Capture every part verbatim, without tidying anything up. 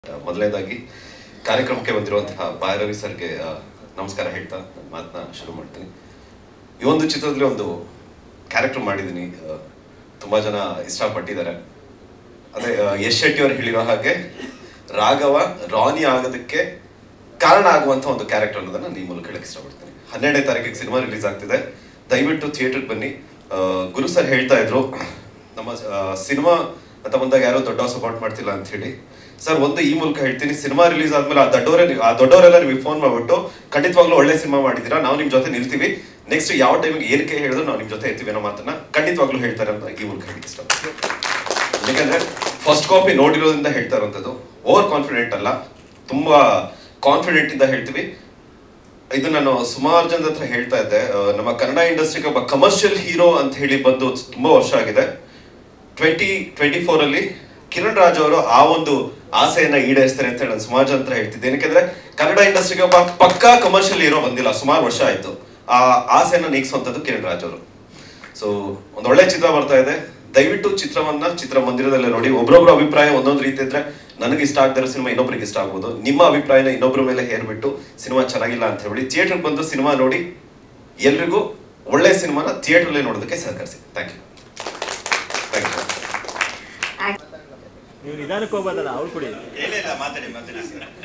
ಮೊದಲನೇದಾಗಿ ಕಾರ್ಯಕ್ರಮಕ್ಕೆ ಬಂದಿರುವಂತಹ ಭೈರವಿ ಸರ್ಗೆ ನಮಸ್ಕಾರ ಹೇಳ್ತಾ ನನ್ನ ಮಾತನ್ನ ಶುರು ಮಾಡ್ತೀನಿ. ಈ ಒಂದು ಚಿತ್ರದಲ್ಲಿ ಒಂದು ಕ್ಯಾರೆಕ್ಟರ್ ಮಾಡಿದ್ದೀನಿ, ತುಂಬಾ ಜನ ಇಷ್ಟಪಟ್ಟಿದ್ದಾರೆ. ಅದೇ ಯಶ್ ಶೆಟ್ಟಿ ಅವರು ಹೇಳಿರೋ ಹಾಗೆ ರಾಘವ ರಾನಿ ಆಗೋದಕ್ಕೆ ಕಾರಣ ಆಗುವಂಥ ಒಂದು ಕ್ಯಾರೆಕ್ಟರ್ ಅನ್ನೋದನ್ನ ಈ ಮೂಲಕ ಹೇಳಕ್ಕೆ ಇಷ್ಟಪಡ್ತೀನಿ. ಹನ್ನೆರಡನೇ ತಾರೀಕಿಗೆ ಸಿನಿಮಾ ರಿಲೀಸ್ ಆಗ್ತಿದೆ, ದಯವಿಟ್ಟು ಥಿಯೇಟರ್ಗೆ ಬನ್ನಿ. ಗುರು ಸರ್ ಹೇಳ್ತಾ ಇದ್ರು ನಮ್ಮ ಸಿನಿಮಾ ಅಂತ ಬಂದಾಗ ಯಾರೋ ದೊಡ್ಡ ಸಪೋರ್ಟ್ ಮಾಡ್ತಿಲ್ಲ ಅಂತ ಹೇಳಿ. ಸರ್ ಒಂದು ಈ ಮೂಲಕ ಹೇಳ್ತೀನಿ, ಸಿನಿಮಾ ರಿಲೀಸ್ ಆದ್ಮೇಲೆ ಆ ದೊಡ್ಡವರೇ ಆ ದೊಡ್ಡವರೆಲ್ಲ ನಿಮಗೆ ಫೋನ್ ಮಾಡ್ಬಿಟ್ಟು ಖಂಡಿತವಾಗ್ಲೂ ಒಳ್ಳೆ ಸಿನಿಮಾ ಮಾಡಿದ್ದೀರಾ, ನಾವು ನಿಮ್ ಜೊತೆ ನಿಲ್ತೀವಿ, ನೆಕ್ಸ್ಟ್ ಯಾವ ಟೈಮಿಗೆ ಏನಕ್ಕೆ ಹೇಳಿದ್ರು ನಾವು ನಿಮ್ ಜೊತೆ ಇರ್ತೀವಿ ಅನ್ನೋ ಮಾತನ್ನ ಖಂಡಿತವಾಗ್ಲೂ ಹೇಳ್ತಾರೆ ಅಂತ ಈ ಮೂಲಕ ಹೇಳಿ ಇಷ್ಟಪಡ್ತೀನಿ. ಯಾಕಂದ್ರೆ ಫಸ್ಟ್ ಕಾಪಿ ನೋಡಿರೋದ್ರಿಂದ ಹೇಳ್ತಾ ಇರುವಂಥದ್ದು, ಓವರ್ ಕಾನ್ಫಿಡೆಂಟ್ ಅಲ್ಲ, ತುಂಬಾ ಕಾನ್ಫಿಡೆಂಟ್ ಇಂದ ಹೇಳ್ತೀವಿ. ಇದು ನಾನು ಸುಮಾರು ಜನದ ಹತ್ರ ಹೇಳ್ತಾ ಇದ್ದೆ, ನಮ್ಮ ಕನ್ನಡ ಇಂಡಸ್ಟ್ರಿಗೆ ಒಬ್ಬ ಕಮರ್ಷಿಯಲ್ ಹೀರೋ ಅಂತ ಹೇಳಿ ಬಂದು ತುಂಬಾ ವರ್ಷ ಆಗಿದೆ. ಟ್ವೆಂಟಿ ಟ್ವೆಂಟಿ ಫೋರ್ ಅಲ್ಲಿ ಕಿರಣ್ ರಾಜ್ ಅವರು ಆ ಒಂದು ಆಸೆಯನ್ನ ಈಡೇರಿಸ್ತಾರೆ ಅಂತ ಹೇಳಿ ನಾನು ಸುಮಾರು ಜನ ಹತ್ರ ಹೇಳ್ತಿದ್ದೆ. ಏನಕ್ಕೆ ಕನ್ನಡ ಇಂಡಸ್ಟ್ರಿಗೆ ಒಬ್ಬ ಪಕ್ಕಾ ಕಮರ್ಷಿಯಲ್ ಹೀರೋ ಬಂದಿಲ್ಲ, ಸುಮಾರು ವರ್ಷ ಆಯ್ತು. ಆ ಆಸೆಯನ್ನ ನೀಗಿಸುವಂಥದ್ದು ಕಿರಣ್ ರಾಜ್ ಅವರು. ಸೊ ಒಂದು ಒಳ್ಳೆ ಚಿತ್ರ ಬರ್ತಾ ಇದೆ, ದಯವಿಟ್ಟು ಚಿತ್ರವನ್ನ ಚಿತ್ರಮಂದಿರದಲ್ಲೇ ನೋಡಿ. ಒಬ್ರೊಬ್ರ ಅಭಿಪ್ರಾಯ ಒಂದೊಂದು ರೀತಿ ಇದ್ರೆ ನನಗೆ ಇಷ್ಟ ಆಗದಿರೋ ಸಿನಿಮಾ ಇನ್ನೊಬ್ರಿಗೆ ಇಷ್ಟ ಆಗ್ಬೋದು. ನಿಮ್ಮ ಅಭಿಪ್ರಾಯನ ಇನ್ನೊಬ್ರ ಮೇಲೆ ಹೇರ್ಬಿಟ್ಟು ಸಿನಿಮಾ ಚೆನ್ನಾಗಿಲ್ಲ ಅಂತ ಹೇಳಿ ಥಿಯೇಟರ್ಗೆ ಬಂದು ಸಿನಿಮಾ ನೋಡಿ. ಎಲ್ರಿಗೂ ಒಳ್ಳೆ ಸಿನಿಮಾನ ಥಿಯೇಟರ್ಲೇ ನೋಡೋದಕ್ಕೆ ಸಹಕರಿಸಿ. Thank you. Thank you. ನೀವು ನಿಧಾನಕ್ಕೆ ಹೋಗ್ಬೋದಲ್ಲ, ಅವ್ರು ಕೊಡಿ. ಮಾತಾಡಿ ಮಾತಾಡಿ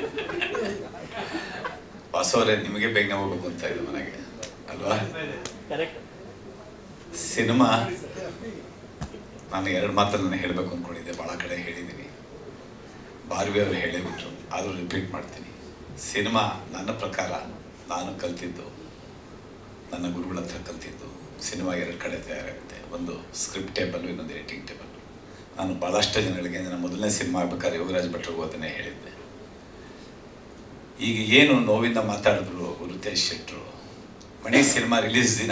ವಾಸವರೇ, ನಿಮಗೆ ಬೇಗನೆ ಹೋಗ್ಬೇಕು ಅಂತ ಇದೆ ಮನೆಗೆ ಅಲ್ವಾ? ಕರೆಕ್ಟ್. ಸಿನಿಮಾ ನಾನು ಎರಡು ಮಾತನ್ನು ಹೇಳಬೇಕು ಅಂದ್ಕೊಂಡಿದ್ದೆ, ಭಾಳ ಕಡೆ ಹೇಳಿದ್ದೀನಿ, ಬಾರ್ವಿ ಅವರು ಹೇಳಿಬಿಟ್ರು, ಆದರೂ ರಿಪೀಟ್ ಮಾಡ್ತೀನಿ. ಸಿನಿಮಾ ನನ್ನ ಪ್ರಕಾರ ನಾನು ಕಲ್ತಿದ್ದು, ನನ್ನ ಗುರುಗಳ ಹತ್ರ ಕಲ್ತಿದ್ದು. ಸಿನಿಮಾ ಎರಡು ಕಡೆ ತಯಾರಾಗುತ್ತೆ, ಒಂದು ಸ್ಕ್ರಿಪ್ಟ್ ಟೇಬಲ್ಲು, ಇನ್ನೊಂದು ಎಡಿಟಿಂಗ್ ಟೇಬಲ್. ನಾನು ಭಾಳಷ್ಟು ಜನಗಳಿಗೆ ನನ್ನ ಮೊದಲನೇ ಸಿನಿಮಾ ಆಗ್ಬೇಕಾದ್ರೆ ಯೋಗರಾಜ್ ಭಟ್ರಿಗೂ ಅದನ್ನೇ ಹೇಳಿದ್ದೆ. ಈಗ ಏನು ನೋವಿಂದ ಮಾತಾಡಿದ್ರು ರುತೇಶ್ ಶೆಟ್ಟರು, ಮಣಿ ಸಿನಿಮಾ ರಿಲೀಸ್ ದಿನ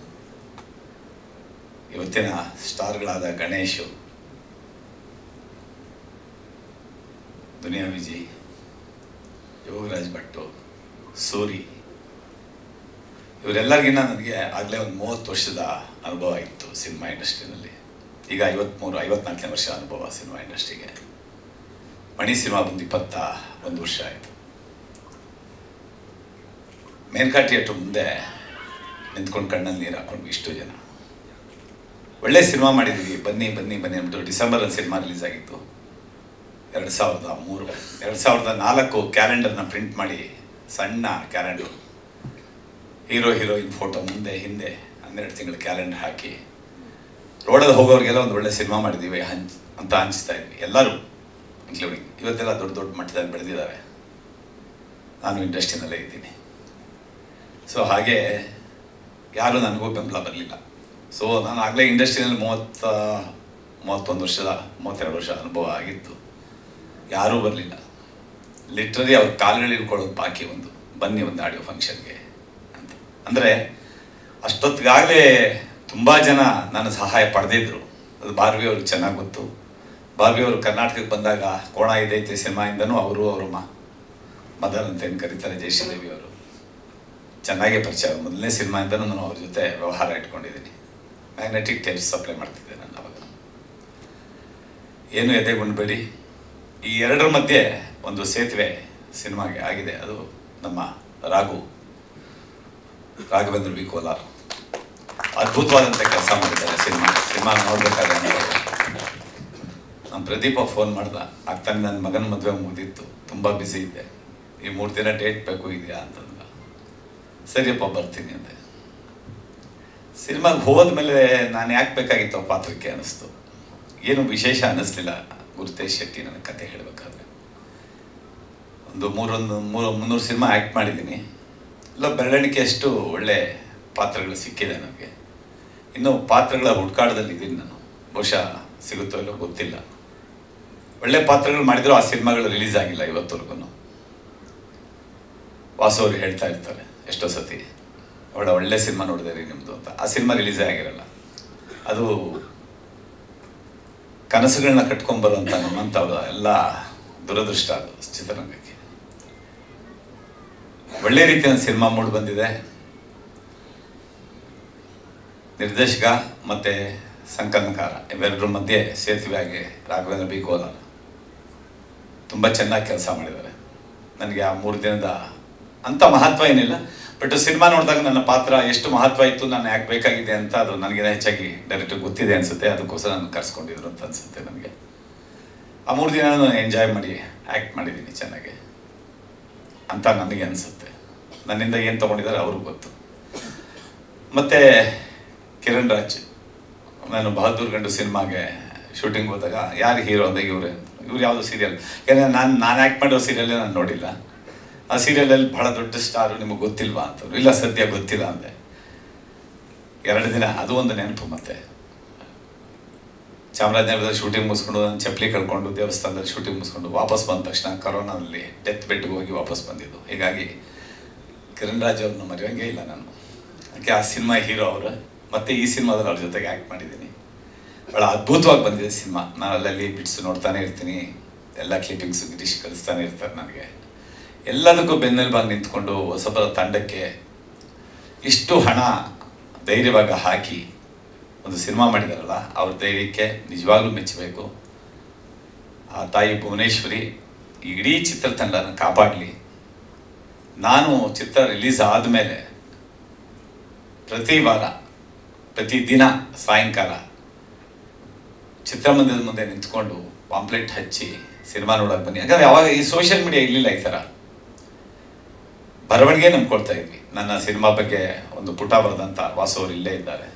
ಇವತ್ತಿನ ಸ್ಟಾರ್ಗಳಾದ ಗಣೇಶು, ದುನಿಯಾ ವಿಜಯ್, ಯೋಗರಾಜ್ ಭಟ್ಟು, ಸೂರಿ, ಇವರೆಲ್ಲರಿಗಿನ್ನ ನನಗೆ ಆಗಲೇ ಒಂದು ಮೂವತ್ತು ವರ್ಷದ ಅನುಭವ ಇತ್ತು ಸಿನಿಮಾ ಇಂಡಸ್ಟ್ರಿನಲ್ಲಿ. ಈಗ ಐವತ್ತ್ಮೂರು ಐವತ್ನಾಲ್ಕನೇ ವರ್ಷ ಅನುಭವ ಸಿನಿಮಾ ಇಂಡಸ್ಟ್ರಿಗೆ. ಮಣಿ ಸಿನಿಮಾ ಬಂದು ಇಪ್ಪತ್ತ ಒಂದು ವರ್ಷ ಆಯಿತು. ಮೇನ್ಕಾ ಥಿಯೇಟ್ರ್ ಮುಂದೆ ನಿಂತ್ಕೊಂಡು ಕಣ್ಣಲ್ಲಿ ನೀರು ಹಾಕೊಂಡು ಇಷ್ಟು ಜನ ಒಳ್ಳೆ ಸಿನಿಮಾ ಮಾಡಿದ್ದೀವಿ, ಬನ್ನಿ ಬನ್ನಿ ಬನ್ನಿ ಅಂದ್ಬಿಟ್ಟು ಡಿಸೆಂಬರಲ್ಲಿ ಸಿನಿಮಾ ರಿಲೀಸ್ ಆಗಿತ್ತು. ಎರಡು ಸಾವಿರದ ಮೂರು ಎರಡು ಸಾವಿರದ ನಾಲ್ಕು ಕ್ಯಾಲೆಂಡರ್ನ ಪ್ರಿಂಟ್ ಮಾಡಿ, ಸಣ್ಣ ಕ್ಯಾಲೆಂಡರ್, ಹೀರೋ ಹೀರೋಯಿನ್ ಫೋಟೋ ಮುಂದೆ ಹಿಂದೆ ಹನ್ನೆರಡು ತಿಂಗಳು ಕ್ಯಾಲೆಂಡರ್ ಹಾಕಿ ರೋಡಲ್ಲಿ ಹೋಗೋರಿಗೆಲ್ಲ ಒಂದು ಒಳ್ಳೆ ಸಿನಿಮಾ ಮಾಡಿದ್ದೀವಿ ಹಂಚ್ ಅಂತ ಹಂಚ್ತಾ ಇದ್ವಿ ಎಲ್ಲರೂ, ಇನ್ಕ್ಲೂಡಿಂಗ್ ಇವತ್ತೆಲ್ಲ ದೊಡ್ಡ ದೊಡ್ಡ ಮಟ್ಟದಲ್ಲಿ ಬೆಳೆದಿದ್ದಾರೆ. ನಾನು ಇಂಡಸ್ಟ್ರಿನಲ್ಲೇ ಇದ್ದೀನಿ. ಸೊ ಹಾಗೆ ಯಾರೂ ನನಗೂ ಬೆಂಬಲ ಬರಲಿಲ್ಲ. ಸೊ ನಾನು ಆಗಲೇ ಇಂಡಸ್ಟ್ರಿನಲ್ಲಿ ಮೂವತ್ತ ಮೂವತ್ತೊಂದು ವರ್ಷದ ಮೂವತ್ತೆರಡು ವರ್ಷ ಅನುಭವ ಆಗಿತ್ತು. ಯಾರೂ ಬರಲಿಲ್ಲ. ಲಿಟ್ರಲಿ ಅವ್ರ ಕಾಲುಗಳು ಇಟ್ಕೊಳ್ಳೋದು ಬಾಕಿ, ಒಂದು ಬನ್ನಿ ಒಂದು ಆಡಿಯೋ ಫಂಕ್ಷನ್ಗೆ ಅಂತ. ಅಂದರೆ ಅಷ್ಟೊತ್ತಿಗಾಗಲೇ ತುಂಬ ಜನ ನನ್ನ ಸಹಾಯ ಪಡೆದಿದ್ರು. ಅದು ಬಾರ್ವಿ ಅವ್ರಿಗೆ ಚೆನ್ನಾಗಿ ಗೊತ್ತು. ಬಾರ್ವಿ ಅವರು ಕರ್ನಾಟಕಕ್ಕೆ ಬಂದಾಗ ಕೋಣ ಇದೈತೆ ಸಿನಿಮಾಯಿಂದನೂ ಅವರು ಅವರು ಮಾ ಮದರ್ ಅಂತ ಏನು ಕರೀತಾರೆ, ಜಯಶ್ರೀದೇವಿ ಅವರು ಚೆನ್ನಾಗೇ ಪರಿಚಯ. ಮೊದಲನೇ ಸಿನಿಮಾಯಿಂದನೂ ನಾನು ಅವ್ರ ಜೊತೆ ವ್ಯವಹಾರ ಇಟ್ಕೊಂಡಿದ್ದೀನಿ. ಮ್ಯಾಗ್ನೆಟಿಕ್ ಟೇಪ್ಸ್ ಸಪ್ಲೈ ಮಾಡ್ತಿದ್ದೆ ನಾನು ಅವಾಗ. ಏನು ಎದೆಗೊಂಡ್ಬೇಡಿ, ಈ ಎರಡರ ಮಧ್ಯೆ ಒಂದು ಸೇತುವೆ ಸಿನಿಮಾಗೆ ಆಗಿದೆ. ಅದು ನಮ್ಮ ರಾಘು ರಾಘವೇಂದ್ರ ಬಿ ಕೋಲಾರ್ ಅದ್ಭುತವಾದಂಥ ಕೆಲಸ ಮಾಡಿದ್ದಾರೆ. ಸಿನಿಮಾ ಸಿನಿಮಾ ನೋಡ್ಬೇಕಾದ್ರೆ ನಮ್ಮ ಪ್ರದೀಪ ಫೋನ್ ಮಾಡ್ದ, ಆಗ್ತಾನೆ ನನ್ನ ಮಗನ ಮದುವೆ ಮುಗಿದಿತ್ತು, ತುಂಬ ಬ್ಯುಸಿ ಇದ್ದೆ, ಈ ಮೂರು ದಿನ ಡೇಟ್ ಬೇಕು ಇದೆಯಾ ಅಂತಂದ. ಸರಿಯಪ್ಪ ಬರ್ತೀನಿ ಅಂದೆ. ಸಿನಿಮಾಗೆ ಹೋದ್ಮೇಲೆ ನಾನು ಯಾಕೆ ಬೇಕಾಗಿತ್ತು ಆ ಪಾತ್ರಕ್ಕೆ ಅನ್ನಿಸ್ತು. ಏನು ವಿಶೇಷ ಅನ್ನಿಸ್ಲಿಲ್ಲ. ಗುರುತೇಶ್ ಶೆಟ್ಟಿ ನನ್ನ ಕತೆ ಹೇಳಬೇಕಾದ್ರೆ ಒಂದು ಮೂರೊಂದು ಮೂರು ಮುನ್ನೂರು ಸಿನಿಮಾ ಆ್ಯಕ್ಟ್ ಮಾಡಿದ್ದೀನಿ. ಇಲ್ಲ ಬೆರಳಿಕೆ ಅಷ್ಟು ಒಳ್ಳೆ ಪಾತ್ರಗಳು ಸಿಕ್ಕಿದೆ ನನಗೆ. ಇನ್ನೂ ಪಾತ್ರಗಳ ಹುಡ್ಕಾಟದಲ್ಲಿ ಇದ್ದೀನಿ ನಾನು. ಬಹುಶಃ ಸಿಗುತ್ತೋ ಇಲ್ಲೋ ಗೊತ್ತಿಲ್ಲ. ಒಳ್ಳೆ ಪಾತ್ರಗಳು ಮಾಡಿದ್ರು ಆ ಸಿನಿಮಾಗಳು ರಿಲೀಸ್ ಆಗಿಲ್ಲ ಇವತ್ತವರೆಗೂ. ವಾಸು ಅವರು ಹೇಳ್ತಾ ಇರ್ತಾರೆ ಎಷ್ಟೋ ಸತಿ, ಒಳ್ಳೆ ಒಳ್ಳೆ ಸಿನಿಮಾ ನೋಡಿದೆ ರೀ ನಿಮ್ಮದು ಅಂತ. ಆ ಸಿನಿಮಾ ರಿಲೀಸೇ ಆಗಿರಲ್ಲ. ಅದು ಕನಸುಗಳನ್ನ ಕಟ್ಕೊಂಡ್ಬರುವಂಥ ನಮ್ಮಂಥವ್ರ ಎಲ್ಲ ದುರದೃಷ್ಟ ಅದು ಚಿತ್ರರಂಗಕ್ಕೆ. ಒಳ್ಳೆ ರೀತಿಯ ಸಿನಿಮಾ ಮೂಡಿ ಬಂದಿದೆ. ನಿರ್ದೇಶಕ ಮತ್ತು ಸಂಕಲನಕಾರ ಇವೆರಡರ ಮಧ್ಯೆ ಸೇತುವೆಯಾಗಿ ರಾಘವೇಂದ್ರ ಬಿ ಕೋಲಾರ್ ತುಂಬ ಚೆನ್ನಾಗಿ ಕೆಲಸ ಮಾಡಿದ್ದಾರೆ. ನನಗೆ ಆ ಮೂರು ದಿನದ ಅಂಥ ಮಹತ್ವ ಏನಿಲ್ಲ, ಬಟ್ ಸಿನಿಮಾ ನೋಡಿದಾಗ ನನ್ನ ಪಾತ್ರ ಎಷ್ಟು ಮಹತ್ವ ಇತ್ತು, ನಾನು ಯಾಕೆ ಬೇಕಾಗಿದೆ ಅಂತ ಅದು ನನಗಿಂತ ಹೆಚ್ಚಾಗಿ ಡೈರೆಕ್ಟಾಗಿ ಗೊತ್ತಿದೆ ಅನಿಸುತ್ತೆ. ಅದಕ್ಕೋಸ್ಕರ ನಾನು ಕರ್ಸ್ಕೊಂಡಿದ್ರು ಅಂತ ಅನಿಸುತ್ತೆ ನನಗೆ. ಆ ಮೂರು ದಿನ ನಾನು ಎಂಜಾಯ್ ಮಾಡಿ ಆ್ಯಕ್ಟ್ ಮಾಡಿದ್ದೀನಿ ಚೆನ್ನಾಗಿ ಅಂತ ನನಗೆ ಅನಿಸುತ್ತೆ. ನನ್ನಿಂದ ಏನು ತೊಗೊಂಡಿದ್ದಾರೆ ಅವ್ರಿಗೆ ಗೊತ್ತು. ಮತ್ತು ಕಿರಣ್ ರಾಜ್, ನಾನು ಬಹದ್ದೂರ್ ಗಂಡು ಸಿನಿಮಾಗೆ ಶೂಟಿಂಗ್ ಹೋದಾಗ ಯಾರು ಹೀರೋ ಅಂದಾಗ ಇವರೇ ಇವ್ರು ಯಾವುದೋ ಸೀರಿಯಲ್, ಯಾಕಂದರೆ ನಾನು ನಾನು ಆ್ಯಕ್ಟ್ ಮಾಡೋ ಸೀರಿಯಲ್ಲೇ ನಾನು ನೋಡಿಲ್ಲ. ಆ ಸೀರಿಯಲಲ್ಲಿ ಬಹಳ ದೊಡ್ಡ ಸ್ಟಾರು, ನಿಮಗೆ ಗೊತ್ತಿಲ್ವಾ ಅಂತವ್ರು. ಇಲ್ಲ ಸದ್ಯ ಗೊತ್ತಿಲ್ಲ ಅಂದೆ. ಎರಡು ದಿನ ಅದು ಒಂದು ನೆನಪು. ಮತ್ತೆ ಚಾಮರಾಜನಗರದಲ್ಲಿ ಶೂಟಿಂಗ್ ಮುಗಿಸ್ಕೊಂಡು ನಾನು ಚಪ್ಪಲಿ ಕಳ್ಕೊಂಡು ದೇವಸ್ಥಾನದಲ್ಲಿ ಶೂಟಿಂಗ್ ಮುಗಿಸ್ಕೊಂಡು ವಾಪಸ್ ಬಂದ ತಕ್ಷಣ ಕರೋನಾದಲ್ಲಿ ಡೆತ್ ಬೆಡ್ಗೆ ಹೋಗಿ ವಾಪಸ್ ಬಂದಿದ್ದು. ಹೀಗಾಗಿ ಕಿರಣ್ ರಾಜ್ ಅವ್ರನ್ನ ಮರೆಯೋಂಗೇ ಇಲ್ಲ ನಾನು. ಅದಕ್ಕೆ ಆ ಸಿನಿಮಾ ಹೀರೋ ಅವರು. ಮತ್ತು ಈ ಸಿನಿಮಾದಲ್ಲಿ ಅವ್ರ ಜೊತೆಗೆ ಆ್ಯಕ್ಟ್ ಮಾಡಿದ್ದೀನಿ. ಭಾಳ ಅದ್ಭುತವಾಗಿ ಬಂದಿದೆ ಸಿನಿಮಾ. ನಾನು ಅಲ್ಲಲ್ಲಿ ಬಿಟ್ಸು ನೋಡ್ತಾನೆ ಇರ್ತೀನಿ, ಎಲ್ಲ ಕ್ಲಿಪ್ಪಿಂಗ್ಸು ಗಿರೀಶ್ ಕಲಿಸ್ತಾನೆ ಇರ್ತಾರೆ ನನಗೆ. ಎಲ್ಲದಕ್ಕೂ ಬೆನ್ನೆಲುಬಾಗಿ ನಿಂತ್ಕೊಂಡು ಹೊಸಬರ ತಂಡಕ್ಕೆ ಇಷ್ಟು ಹಣ ಧೈರ್ಯವಾಗಿ ಹಾಕಿ ಒಂದು ಸಿನಿಮಾ ಮಾಡಿದಾರಲ್ಲ, ಅವ್ರ ಧೈರ್ಯಕ್ಕೆ ನಿಜವಾಗ್ಲೂ ಮೆಚ್ಚಬೇಕು. ಆ ತಾಯಿ ಭುವನೇಶ್ವರಿ ಇಡೀ ಚಿತ್ರತಂಡನ ಕಾಪಾಡಲಿ. ನಾನು ಚಿತ್ರ ರಿಲೀಸ್ ಆದಮೇಲೆ ಪ್ರತಿ ವಾರ ಪ್ರತಿ ದಿನ ಸಾಯಂಕಾಲ ಚಿತ್ರಮಂದಿರದ ಮುಂದೆ ನಿಂತ್ಕೊಂಡು ಪಾಂಪ್ಲೆಟ್ ಹಚ್ಚಿ ಸಿನಿಮಾ ನೋಡೋಕೆ ಬನ್ನಿ. ಯಾಕಂದರೆ ಅವಾಗ ಈ ಸೋಷಿಯಲ್ ಮೀಡಿಯಾ ಇರಲಿಲ್ಲ. ಈ ಥರ ಬರವಣಿಗೆ ನಂಬ್ಕೊಳ್ತಾ ಇದ್ವಿ. ನನ್ನ ಸಿನಿಮಾ ಬಗ್ಗೆ ಒಂದು ಪುಟ ಬರೆದಂಥ ವಾಸು ಅವರು ಇಲ್ಲೇ ಇದ್ದಾರೆ,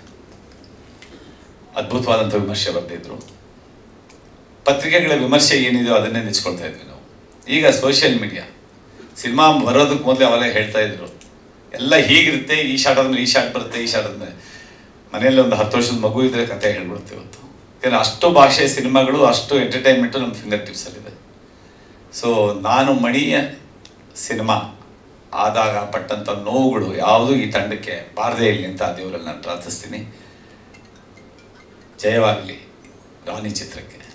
ಅದ್ಭುತವಾದಂಥ ವಿಮರ್ಶೆ ಬರೆದಿದ್ರು. ಪತ್ರಿಕೆಗಳ ವಿಮರ್ಶೆ ಏನಿದೆಯೋ ಅದನ್ನೇ ನೆಚ್ಕೊಳ್ತಾ ಇದ್ವಿ ನಾವು. ಈಗ ಸೋಷಿಯಲ್ ಮೀಡಿಯಾ ಸಿನಿಮಾ ಬರೋದಕ್ಕೆ ಮೊದಲೇ ಅವೆಲ್ಲ ಹೇಳ್ತಾ ಇದ್ರು, ಎಲ್ಲ ಹೀಗಿರುತ್ತೆ, ಈ ಶಾಟ್ ಆದ್ಮೇಲೆ ಈ ಶಾಟ್ ಬರುತ್ತೆ, ಈ ಶಾಟ್ ಆದ್ಮೇಲೆ ಮನೆಯಲ್ಲಿ ಒಂದು ಹತ್ತು ವರ್ಷದ ಮಗು ಇದ್ರೆ ಕತೆ ಹೇಳ್ಬಿಡುತ್ತೆ ಇವತ್ತು. ಯಾಕಂದರೆ ಅಷ್ಟು ಭಾಷೆ ಸಿನಿಮಾಗಳು, ಅಷ್ಟು ಎಂಟರ್ಟೈನ್ಮೆಂಟು ನಮ್ಮ ಫಿಂಗರ್ ಟಿಪ್ಸಲ್ಲಿದೆ. ಸೊ ನಾನು ಮಣಿಯ ಸಿನಿಮಾ ಆದಾಗ ಪಟ್ಟಂಥ ನೋವುಗಳು ಯಾವುದೂ ಈ ತಂಡಕ್ಕೆ ಬಾರದೇ ಇರಲಿ ಅಂತ ಆ ದೇವರಲ್ಲಿ ನಾನು ಪ್ರಾರ್ಥಿಸ್ತೀನಿ. ಜಯವಾಗಲಿ ರಾಣಿ ಚಿತ್ರಕ್ಕೆ.